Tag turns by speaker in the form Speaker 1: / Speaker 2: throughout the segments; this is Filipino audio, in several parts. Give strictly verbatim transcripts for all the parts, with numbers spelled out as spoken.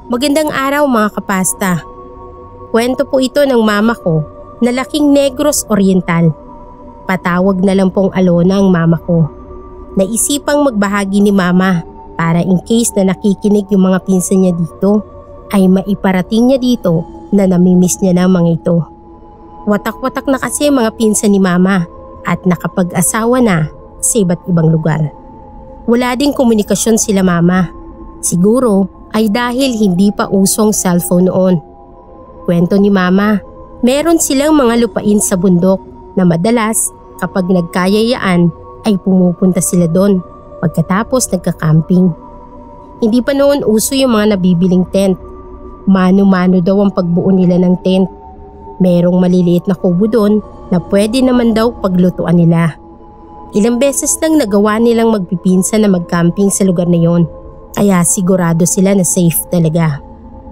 Speaker 1: Magandang araw mga kapasta. Kwento po ito ng mama ko na laking Negros Oriental. Patawag na lang pong Alona ang mama ko. Naisipang magbahagi ni mama para in case na nakikinig yung mga pinsan niya dito ay maiparating niya dito na namimiss niya na mga ito. Watak-watak na kasi mga pinsan ni mama at nakapag-asawa na sa iba't ibang lugar. Wala ding komunikasyon sila mama. Siguro ay dahil hindi pa usong cellphone noon. Kwento ni mama, meron silang mga lupain sa bundok na madalas kapag nagkayayaan ay pumupunta sila doon pagkatapos nagka-camping. Hindi pa noon uso yung mga nabibiling tent. Mano-mano daw ang pagbuo nila ng tent. Merong maliliit na kubo doon na pwede naman daw paglutuan nila. Ilang beses nang nagawa nilang magpipinsan na mag-camping sa lugar na yon. Kaya sigurado sila na safe talaga.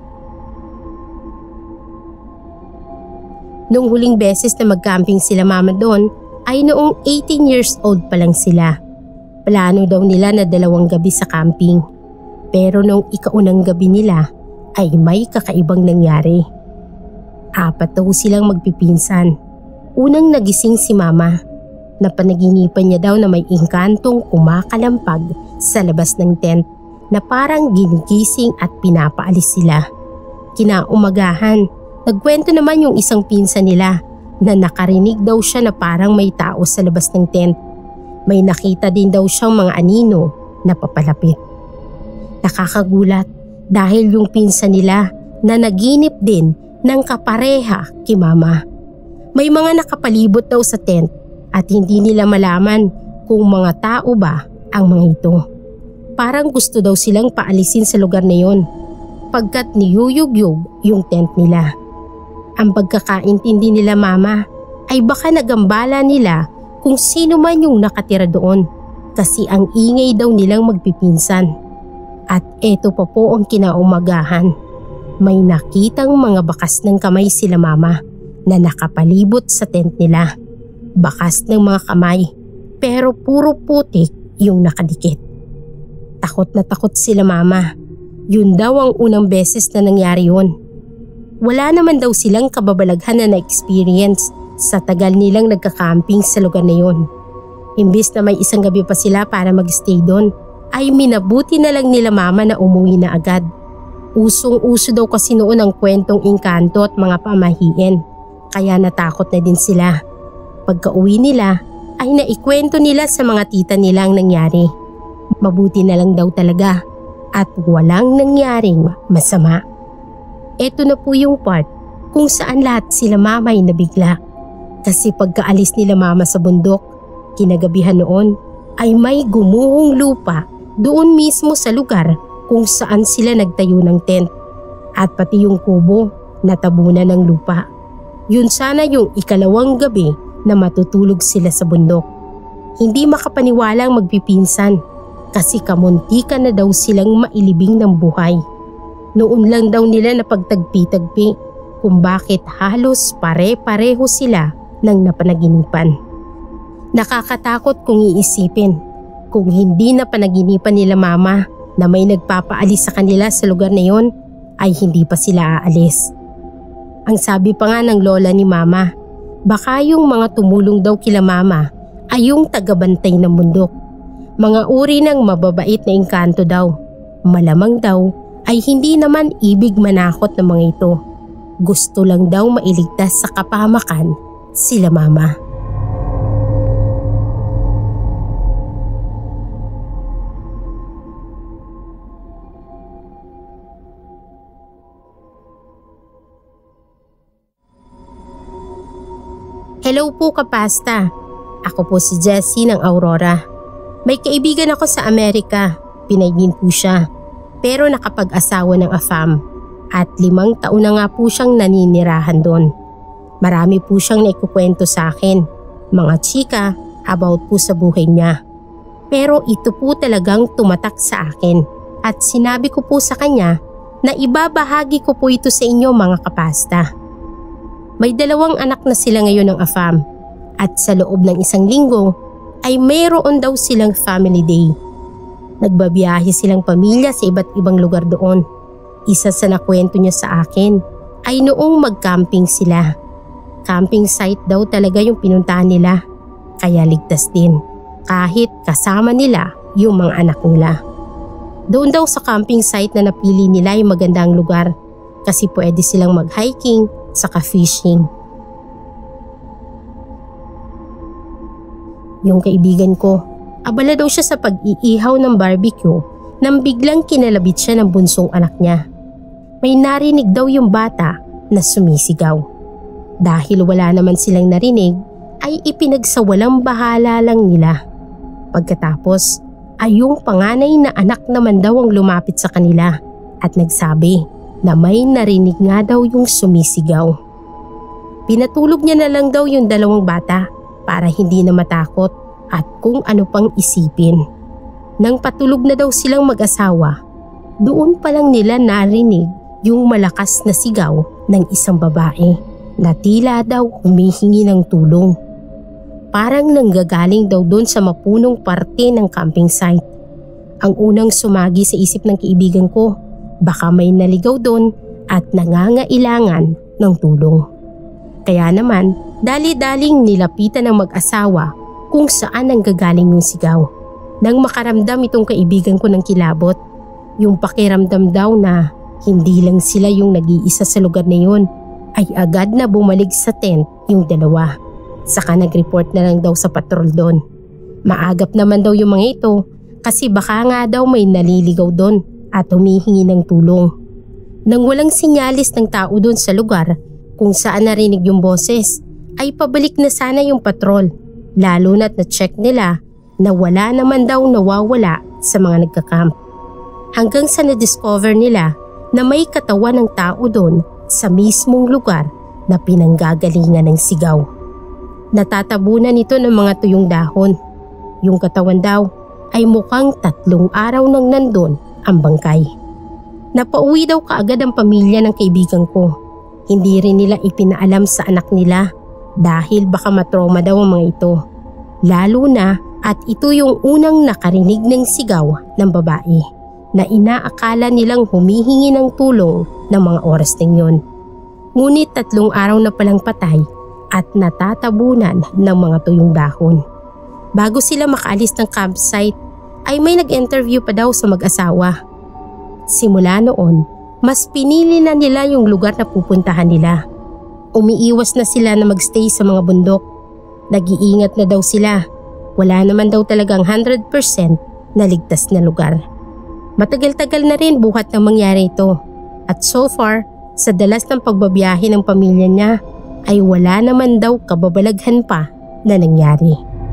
Speaker 1: Nung huling beses na mag-camping sila mama doon ay noong eighteen years old pa lang sila. Plano daw nila na dalawang gabi sa camping. Pero nung ikaunang gabi nila ay may kakaibang nangyari. Apat daw silang magpipinsan. Unang nagising si mama. Napanaginipan niya daw na may engkantong kumakalampag sa labas ng tent na parang ginigising at pinapaalis sila. Kinaumagahan, nagkwento naman yung isang pinsan nila na nakarinig daw siya na parang may tao sa labas ng tent. May nakita din daw siyang mga anino na papalapit. Nakakagulat dahil yung pinsan nila na naginip din ng kapareha kay mama. May mga nakapalibot daw sa tent at hindi nila malaman kung mga tao ba ang mga ito. Parang gusto daw silang paalisin sa lugar na yon pagkat niyuyugyug yung tent nila. Ang pagkakaintindi nila mama ay baka nagambala nila kung sino man yung nakatira doon kasi ang ingay daw nilang magpipinsan. At eto pa po ang kinaumagahan. May nakitang mga bakas ng kamay sila mama na nakapalibot sa tent nila. Bakas ng mga kamay pero puro putik yung nakadikit. Takot na takot sila mama. Yun daw ang unang beses na nangyari yun. Wala naman daw silang kababalaghan na na-experience sa tagal nilang nagka-camping sa lugar na yun. Imbis na may isang gabi pa sila para mag-stay doon, ay minabuti na lang nila mama na umuwi na agad. Usong-uso daw kasi noon ang kwentong engkanto at mga pamahiin, kaya natakot na din sila. Pagka-uwi nila ay naikwento nila sa mga tita nila ang nangyari. Mabuti na lang daw talaga at walang nangyaring masama. Ito na po yung part kung saan lahat sila mama ay nabigla. Kasi pagkaalis nila mama sa bundok, kinagabihan noon ay may gumuhong lupa doon mismo sa lugar kung saan sila nagtayo ng tent. At pati yung kubo natabunan ng lupa. Yun sana yung ikalawang gabi na matutulog sila sa bundok. Hindi makapaniwalang magpipinsan. Kasi kamuntikan na daw silang mailibing ng buhay. Noon lang daw nila napagtagpi-tagpi kung bakit halos pare-pareho sila ng napanaginipan. Nakakatakot kung iisipin kung hindi napanaginipan nila mama na may nagpapaalis sa kanila sa lugar na yon ay hindi pa sila aalis. Ang sabi pa nga ng lola ni mama, baka yung mga tumulong daw kila mama ay yung tagabantay ng bundok. Mga uri ng mababait na engkanto daw. Malamang daw ay hindi naman ibig manakot ng mga ito. Gusto lang daw mailigtas sa kapahamakan sila mama. Hello po kapasta. Ako po si Jessie ng Aurora. May kaibigan ako sa Amerika, Pinay din po siya, pero nakapag-asawa ng afam at limang taon na nga po siyang naninirahan doon. Marami po siyang naikukwento sa akin, mga chika about po sa buhay niya. Pero ito po talagang tumatak sa akin at sinabi ko po sa kanya na ibabahagi ko po ito sa inyo mga kapasta. May dalawang anak na sila ngayon ng afam at sa loob ng isang linggo ay mayroon daw silang family day. Nagbabiyahe silang pamilya sa iba't ibang lugar doon. Isa sa nakwento niya sa akin ay noong mag-camping sila. Camping site daw talaga yung pinuntahan nila, kaya ligtas din kahit kasama nila yung mga anak nila. Doon daw sa camping site na napili nila yung magandang lugar kasi pwede silang mag-hiking saka fishing. Yung kaibigan ko, abala daw siya sa pag-iihaw ng barbecue nang biglang kinalabit siya ng bunsong anak niya. May narinig daw yung bata na sumisigaw. Dahil wala naman silang narinig ay ipinagsawalang bahala lang nila. Pagkatapos ay yung panganay na anak naman daw ang lumapit sa kanila at nagsabi na may narinig nga daw yung sumisigaw. Pinatulog niya na lang daw yung dalawang bata para hindi na matakot at kung ano pang isipin. Nang patulog na daw silang mag-asawa, doon pa lang nila narinig yung malakas na sigaw ng isang babae na tila daw humihingi ng tulong. Parang nanggagaling daw doon sa mapunong parte ng camping site. Ang unang sumagi sa isip ng kaibigan ko, baka may naligaw doon at nangangailangan ng tulong. Kaya naman, dali-daling nilapitan ng mag-asawa kung saan nanggagaling yung sigaw. Nang makaramdam itong kaibigan ko ng kilabot, yung pakiramdam daw na hindi lang sila yung nag-iisa sa lugar na yun, ay agad na bumalik sa tent yung dalawa. Saka nag-report na lang daw sa patrol doon. Maagap naman daw yung mga ito kasi baka nga daw may naliligaw doon at humihingi ng tulong. Nang walang sinyalis ng tao doon sa lugar kung saan narinig yung boses, ay pabalik na sana yung patrol, lalo na't na-check nila na wala naman daw nawawala sa mga nagka-camp. Hanggang sa na-discover nila na may katawan ng tao doon sa mismong lugar na pinanggagalingan ng sigaw. Natatabunan ito ng mga tuyong dahon. Yung katawan daw ay mukhang tatlong araw nang nandun ang bangkay. Napauwi daw kaagad ang pamilya ng kaibigan ko. Hindi rin nila ipinaalam sa anak nila dahil baka matrauma daw ang mga ito. Lalo na at ito yung unang nakarinig ng sigaw ng babae na inaakala nilang humihingi ng tulong ng mga oras din yun. Ngunit tatlong araw na palang patay at natatabunan ng mga tuyong dahon. Bago sila makaalis ng campsite ay may nag-interview pa daw sa mag-asawa. Simula noon, mas pinili na nila yung lugar na pupuntahan nila. Umiiwas na sila na magstay sa mga bundok. Nag-iingat na daw sila. Wala naman daw talagang one hundred percent na ligtas na lugar. Matagal-tagal na rin buhat nang mangyari ito. At so far, sa dalas ng pagbabiyahe ng pamilya niya, ay wala naman daw kababalaghan pa na nangyari.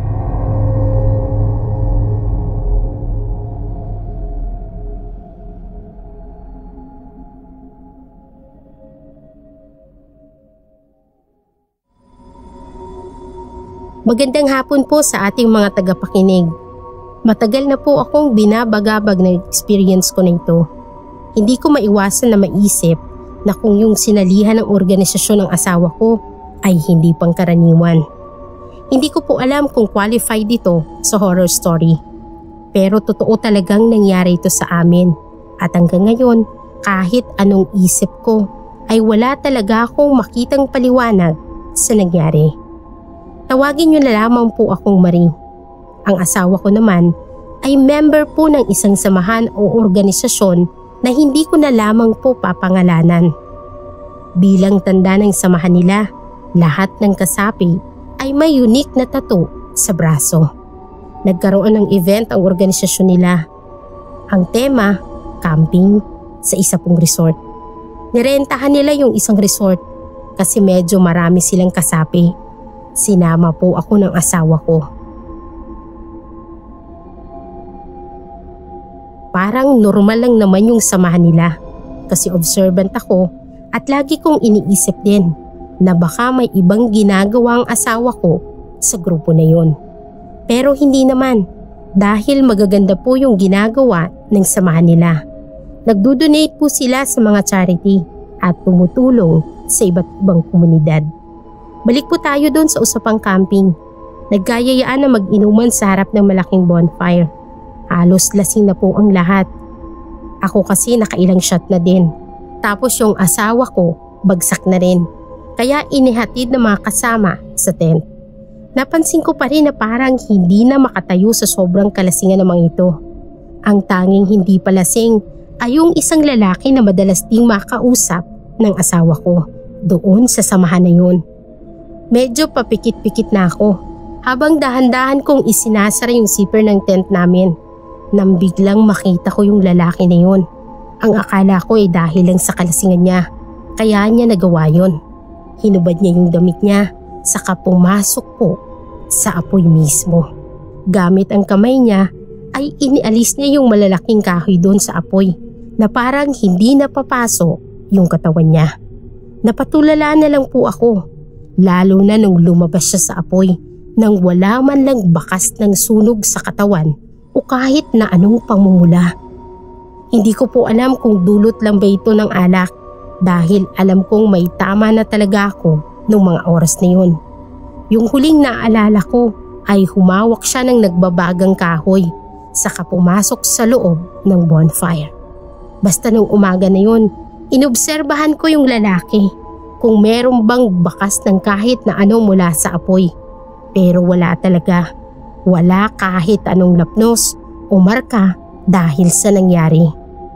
Speaker 1: Magandang hapon po sa ating mga tagapakinig. Matagal na po akong binabagabag na experience ko na ito. Hindi ko maiwasan na maisip na kung yung sinalihan ng organisasyon ng asawa ko ay hindi pangkaraniwan. Hindi ko po alam kung qualified ito sa horror story. Pero totoo talagang nangyari ito sa amin. At hanggang ngayon, kahit anong isip ko, ay wala talaga akong makitang paliwanag sa nangyari. Tawagin niyo na lamang po akong Marie. Ang asawa ko naman ay member po ng isang samahan o organisasyon na hindi ko na lamang po papangalanan. Bilang tanda ng samahan nila, lahat ng kasapi ay may unique na tattoo sa braso. Nagkaroon ng event ang organisasyon nila. Ang tema, camping sa isa pong resort. Nirentahan nila yung isang resort kasi medyo marami silang kasapi. Sinama po ako ng asawa ko. Parang normal lang naman yung samahan nila kasi observant ako at lagi kong iniisip din na baka may ibang ginagawa ang asawa ko sa grupo na yun. Pero hindi naman dahil magaganda po yung ginagawa ng samahan nila. Nagdo-donate po sila sa mga charity at tumutulong sa iba't ibang komunidad. Balik po tayo doon sa usapang camping. Nagkayayaan na mag-inuman sa harap ng malaking bonfire. Halos lasing na po ang lahat. Ako kasi nakailang shot na din Tapos yung asawa ko bagsak na rin. Kaya inihatid ng mga kasama sa tent. Napansin ko pa rin na parang hindi na makatayo sa sobrang kalasingan ng mga ito. Ang tanging hindi palasing ay yung isang lalaki na madalas ding makausap ng asawa ko doon sa samahan na yun. Medyo papikit-pikit na ako habang dahan-dahan kong isinasara yung zipper ng tent namin nang biglang makita ko yung lalaki na yun. Ang akala ko ay dahil lang sa kalasingan niya kaya niya nagawa yun. Hinubad niya yung damit niya saka pumasok po sa apoy mismo. Gamit ang kamay niya ay inialis niya yung malalaking kahoy doon sa apoy na parang hindi napapasok yung katawan niya. Napatulala na lang po ako, lalo na nung lumabas siya sa apoy nang wala man lang bakas ng sunog sa katawan o kahit na anong pamumula. Hindi ko po alam kung dulot lang ba ito ng alak dahil alam kong may tama na talaga ako nung mga oras na yun. Yung huling naalala ko ay humawak siya ng nagbabagang kahoy saka pumasok sa loob ng bonfire. Basta nung umaga na yun, inobserbahan ko yung lalaki kung meron bang bakas ng kahit na ano mula sa apoy. Pero wala talaga. Wala kahit anong lapnos o marka dahil sa nangyari.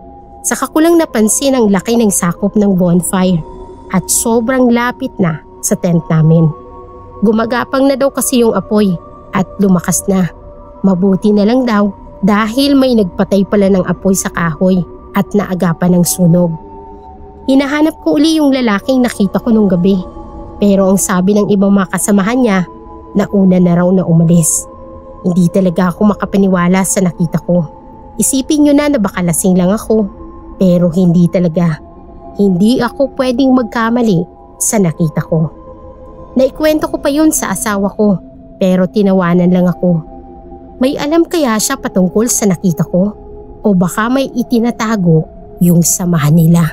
Speaker 1: Saka ko lang napansin ang laki ng sakop ng bonfire at sobrang lapit na sa tent namin. Gumagapang na daw kasi yung apoy at lumakas na. Mabuti na lang daw dahil may nagpatay pala ng apoy sa kahoy at naagapan ng sunog. Hinahanap ko uli yung lalaking nakita ko nung gabi. Pero ang sabi ng ibang mga kasamahan niya, nauna na raw na umalis. Hindi talaga ako makapaniwala sa nakita ko. Isipin nyo na na baka lasing lang ako. Pero hindi talaga. Hindi ako pwedeng magkamali sa nakita ko. Naikwento ko pa yun sa asawa ko pero tinawanan lang ako. May alam kaya siya patungkol sa nakita ko? O baka may itinatago yung samahan nila?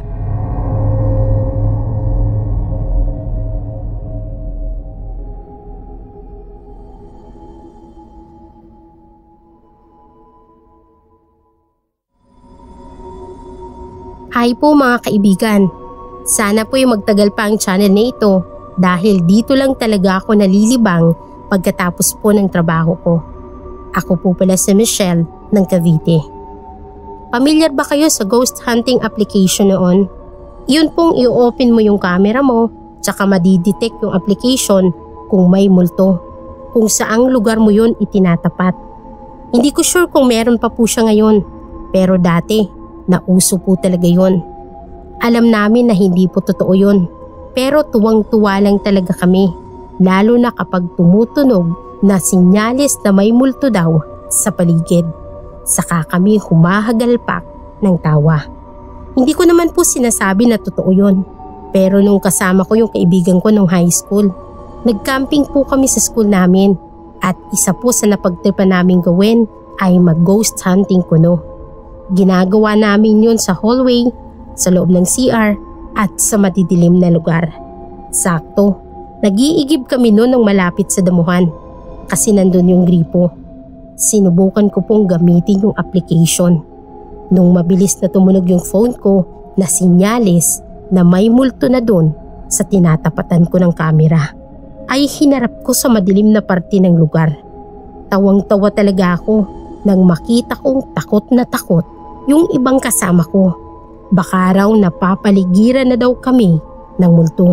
Speaker 1: Hi po mga kaibigan. Sana po yung magtagal pa ang channel na ito dahil dito lang talaga ako nalilibang pagkatapos po ng trabaho ko. Ako po pala si Michelle ng Cavite. Pamilyar ba kayo sa ghost hunting application noon? Yun pong i-open mo yung camera mo tsaka madidetect yung application kung may multo, kung saang lugar mo yun itinatapat. Hindi ko sure kung meron pa po siya ngayon pero dati nauso po talaga yun. Alam namin na hindi po totoo yun pero tuwang-tuwa lang talaga kami lalo na kapag tumutunog na sinyalis na may multo daw sa paligid. Saka kami humahagalpak ng tawa. Hindi ko naman po sinasabi na totoo yun pero nung kasama ko yung kaibigan ko nung high school, nag-camping po kami sa school namin at isa po sa napagtripan namin gawin ay mag-ghost hunting kuno. Ginagawa namin yun sa hallway, sa loob ng C R at sa madidilim na lugar. Sakto, nag-iigib kami noon ng malapit sa damuhan kasi nandun yung gripo. Sinubukan ko pong gamitin yung application. Nung mabilis na tumunog yung phone ko na sinyalis na may multo na doon sa tinatapatan ko ng kamera, ay hinarap ko sa madilim na parte ng lugar. Tawang-tawa talaga ako nang makita kong takot na takot yung ibang kasama ko. Baka raw napapaligiran na daw kami ng multo.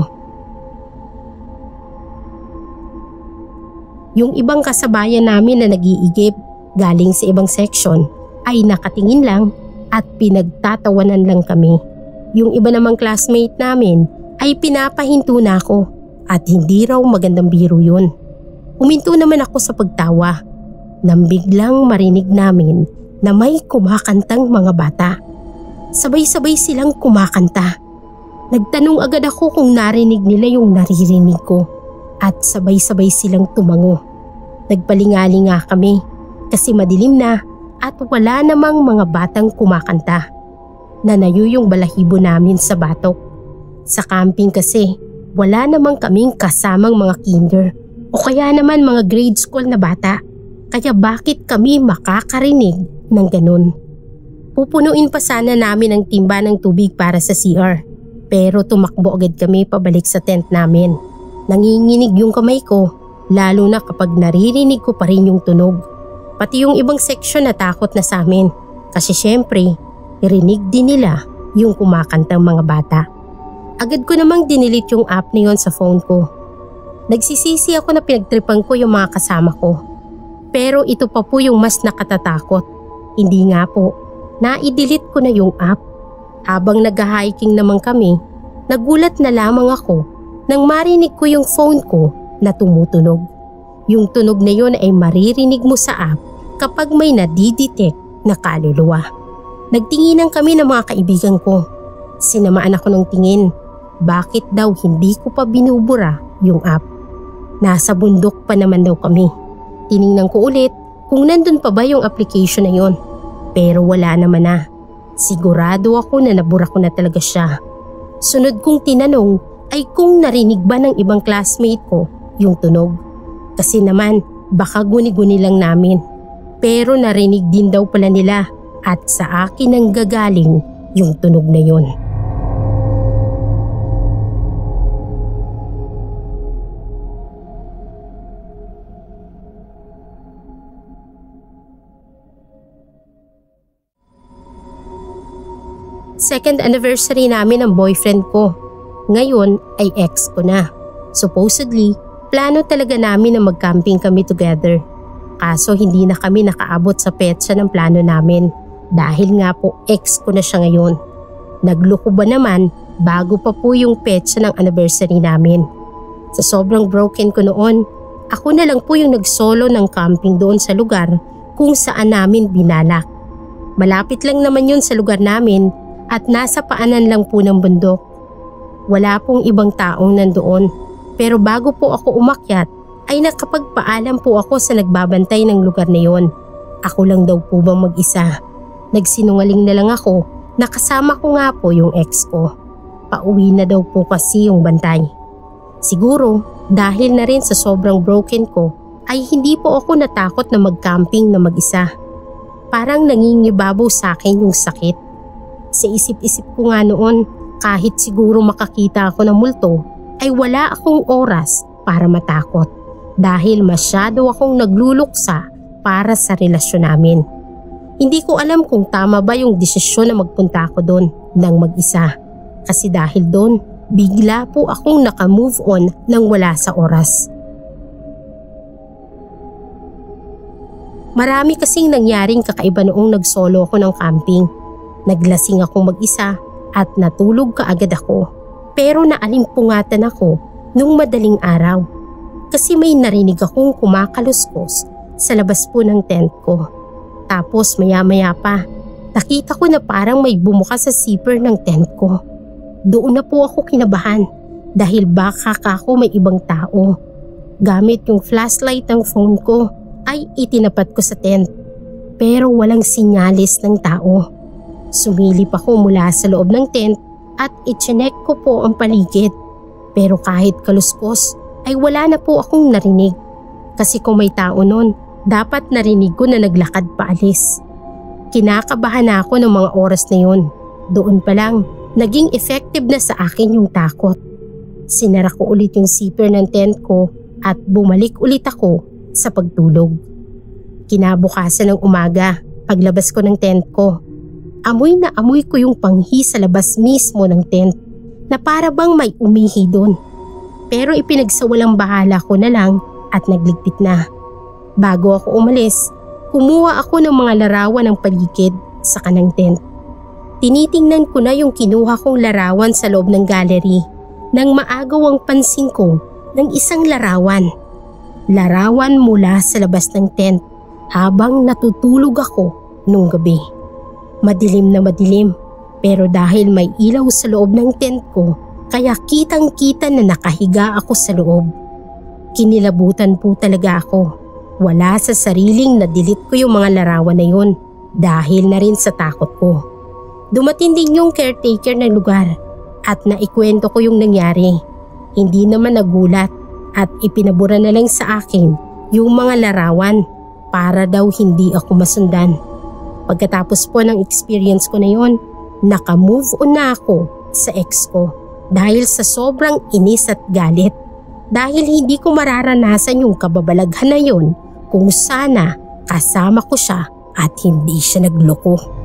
Speaker 1: Yung ibang kasabayan namin na nag-iigib galing sa ibang section ay nakatingin lang at pinagtatawanan lang kami. Yung iba namang classmate namin ay pinapahinto na ako at hindi raw magandang biro yun. Huminto naman ako sa pagtawa nang biglang marinig namin na may kumakantang mga bata. Sabay-sabay silang kumakanta. Nagtanong agad ako kung narinig nila yung naririnig ko at sabay-sabay silang tumango. Nagpalingali nga kami kasi madilim na at wala namang mga batang kumakanta. Nanayo yung balahibo namin sa batok. Sa camping kasi wala namang kaming kasamang mga kinder o kaya naman mga grade school na bata. Kaya bakit kami makakarinig ng ganun? Pupunuin pa sana namin ang timba ng tubig para sa C R Pero tumakbo agad kami pabalik sa tent namin. Nanginginig yung kamay ko, lalo na kapag naririnig ko pa rin yung tunog. Pati yung ibang section natakot na sa amin kasi syempre, irinig din nila yung kumakantang mga bata. Agad ko namang dinilit yung app na yon sa phone ko. Nagsisisi ako na pinagtripan ko yung mga kasama ko. Pero ito pa po yung mas nakatatakot. Hindi nga po, naidelete ko na yung app. Habang nag-hiking naman kami, nagulat na lamang ako nang marinig ko yung phone ko na tumutunog. Yung tunog na yun ay maririnig mo sa app kapag may nadidetect na kaluluwa. Nagtinginan kami ng mga kaibigan ko. Sinamaan ako ng tingin. Bakit daw hindi ko pa binubura yung app? Nasa bundok pa naman daw kami. Tiningnan ko ulit kung nandun pa ba yung application na yun. Pero wala naman na. Sigurado ako na nabura ko na talaga siya. Sunod kong tinanong ay kung narinig ba ng ibang classmate ko yung tunog. Kasi naman baka guni-guni lang namin. Pero narinig din daw pala nila at sa akin ang gagaling yung tunog na yun. Second anniversary namin ng boyfriend ko. Ngayon ay ex ko na. Supposedly, plano talaga namin na mag-camping kami together. Kaso hindi na kami nakaabot sa petsa ng plano namin dahil nga po ex ko na siya ngayon. Nagloko ba naman bago pa po yung petsa ng anniversary namin. Sa sobrang broken ko noon, ako na lang po yung nag-solo ng camping doon sa lugar kung saan namin binalak. Malapit lang naman yun sa lugar namin at nasa paanan lang po ng bundok. Wala pong ibang taong nandoon. Pero bago po ako umakyat ay nakapagpaalam po ako sa nagbabantay ng lugar na yon. Ako lang daw po bang mag-isa. Nagsinungaling na lang ako na kasama ko nga po yung ex ko. Pauwi na daw po kasi yung bantay. Siguro dahil na rin sa sobrang broken ko ay hindi po ako natakot na mag-camping na mag-isa. Parang nangingibabaw sa akin yung sakit. Sa isip-isip ko nga noon, kahit siguro makakita ako ng multo, ay wala akong oras para matakot dahil masyado akong nagluluksa para sa relasyon namin. Hindi ko alam kung tama ba yung desisyon na magpunta ako doon ng mag-isa. Kasi dahil doon, bigla po akong naka-move on nang wala sa oras. Marami kasing nangyaring kakaiba noong nag-solo ako ng camping. Naglasing akong mag-isa at natulog kaagad ako. Pero naalimpungatan ako nung madaling araw kasi may narinig akong kumakaluskos sa labas po ng tent ko. Tapos maya-maya pa, nakita ko na parang may bumukas sa zipper ng tent ko. Doon na po ako kinabahan dahil baka ako may ibang tao. Gamit yung flashlight ng phone ko ay itinapat ko sa tent pero walang sinyalis ng tao. Sumilip ako mula sa loob ng tent at itsinek ko po ang paligid. Pero kahit kaluskos ay wala na po akong narinig. Kasi kung may tao nun, dapat narinig ko na naglakad paalis. Kinakabahan na ako ng mga oras na yun. Doon pa lang, naging effective na sa akin yung takot. Sinara ko ulit yung zipper ng tent ko at bumalik ulit ako sa pagtulog. Kinabukasan ng umaga, paglabas ko ng tent ko, amoy na amoy ko yung panghi sa labas mismo ng tent na para bang may umihi doon. Pero ipinagsawalang bahala ko na lang at nagligpit na. Bago ako umalis, kumuha ako ng mga larawan ng paligid sa kanang tent. Tinitingnan ko na yung kinuha kong larawan sa loob ng gallery nang maagaw ang pansin ko ng isang larawan. Larawan mula sa labas ng tent habang natutulog ako nung gabi. Madilim na madilim pero dahil may ilaw sa loob ng tent ko kaya kitang-kita na nakahiga ako sa loob. Kinilabutan po talaga ako. Wala sa sariling na-delete ko yung mga larawan na yun dahil na rin sa takot ko. Dumating din yung caretaker ng lugar at naikwento ko yung nangyari. Hindi naman nagulat at ipinabura na lang sa akin yung mga larawan para daw hindi ako masundan. Pagkatapos po ng experience ko na yon, naka-move on na ako sa ex ko. dahil sa sobrang inis at galit. Dahil hindi ko mararanasan yung kababalaghan na yun kung sana kasama ko siya at hindi siya nagloko.